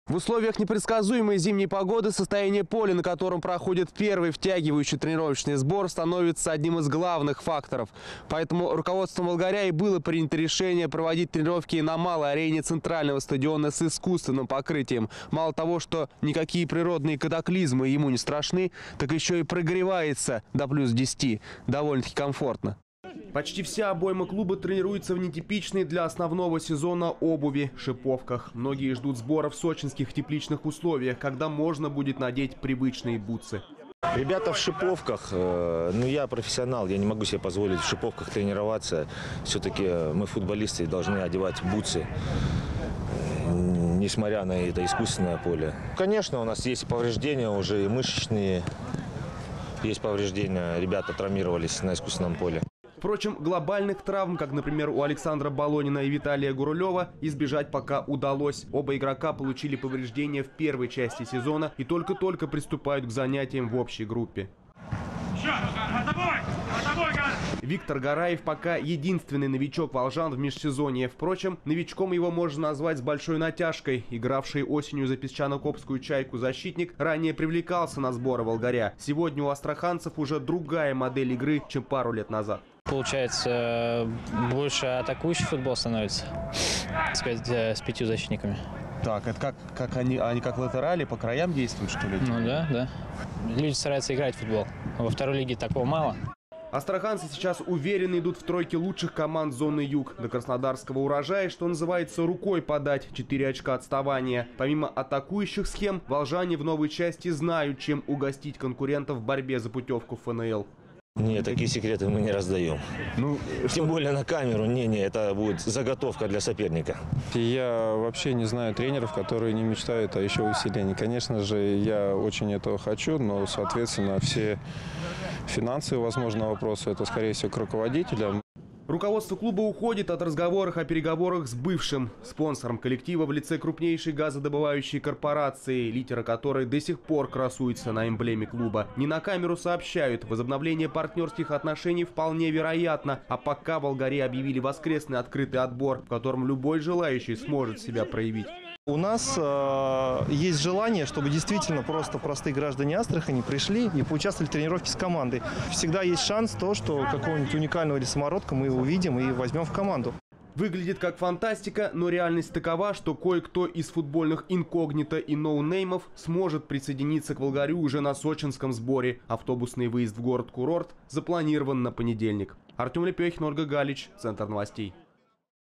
В условиях непредсказуемой зимней погоды состояние поля, на котором проходит первый втягивающий тренировочный сбор, становится одним из главных факторов. Поэтому руководством Волгаря и было принято решение проводить тренировки на малой арене центрального стадиона с искусственным покрытием. Мало того, что никакие природные катаклизмы ему не страшны, так еще и прогревается до плюс 10. Довольно-таки комфортно. Почти вся обойма клуба тренируется в нетипичной для основного сезона обуви – шиповках. Многие ждут сбора в сочинских тепличных условиях, когда можно будет надеть привычные бутсы. Ребята в шиповках, я профессионал, я не могу себе позволить в шиповках тренироваться. Все-таки мы, футболисты, должны одевать бутсы, несмотря на это искусственное поле. Конечно, у нас есть повреждения уже и мышечные, есть повреждения, ребята травмировались на искусственном поле. Впрочем, глобальных травм, как, например, у Александра Балонина и Виталия Гурулева, избежать пока удалось. Оба игрока получили повреждения в первой части сезона и только-только приступают к занятиям в общей группе. Виктор Гараев пока единственный новичок волжан в межсезонье. Впрочем, новичком его можно назвать с большой натяжкой. Игравший осенью за песчано-копскую «Чайку» защитник ранее привлекался на сборы Волгаря. Сегодня у астраханцев уже другая модель игры, чем пару лет назад. Получается, больше атакующий футбол становится с 5 защитниками. Так, это как они как латерали по краям действуют, что ли? Ну да. Люди стараются играть в футбол. Во второй лиге такого мало. Астраханцы сейчас уверенно идут в тройке лучших команд зоны юг. До краснодарского урожая, что называется, рукой подать. 4 очка отставания. Помимо атакующих схем, волжане в новой части знают, чем угостить конкурентов в борьбе за путевку в ФНЛ. Нет, такие секреты мы не раздаем. Тем более на камеру. Это будет заготовка для соперника. Я вообще не знаю тренеров, которые не мечтают о еще усилении. Конечно же, я очень этого хочу, но, соответственно, все финансовые, возможно, вопросы, это, скорее всего, к руководителям. Руководство клуба уходит от разговоров о переговорах с бывшим спонсором коллектива в лице крупнейшей газодобывающей корпорации, литера которой до сих пор красуется на эмблеме клуба. Не на камеру сообщают, возобновление партнерских отношений вполне вероятно, а пока Волгари объявили воскресный открытый отбор, в котором любой желающий сможет себя проявить. У нас есть желание, чтобы действительно просто простые граждане Астрахани пришли и поучаствовали в тренировке с командой. Всегда есть шанс что какого-нибудь уникального или самородка мы увидим и возьмем в команду. Выглядит как фантастика, но реальность такова, что кое-кто из футбольных инкогнито и ноунеймов сможет присоединиться к Волгарю уже на сочинском сборе. Автобусный выезд в город-курорт запланирован на понедельник. Артем Лепехин, Ольга Галич, Центр новостей.